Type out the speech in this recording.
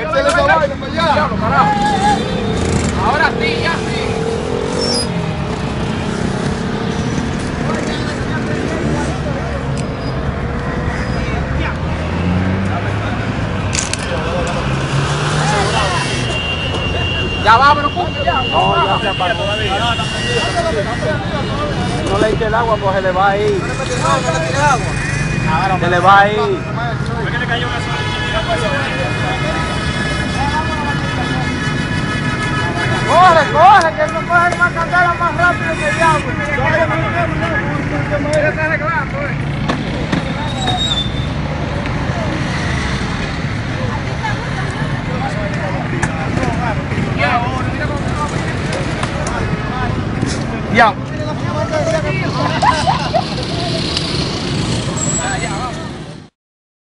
Métele esa vaina para allá. Diablo, carajo. Ahora sí, ya sí. Ya vámonos, ya. No, ya se apagó. No le eche el agua, pues se le va a ir. No le tires agua. Se le va a ir. ¿Por qué le cayó una sola Corre, corre, que no coge más candela más rápido que el diablo. Ya está arreglando, Ya.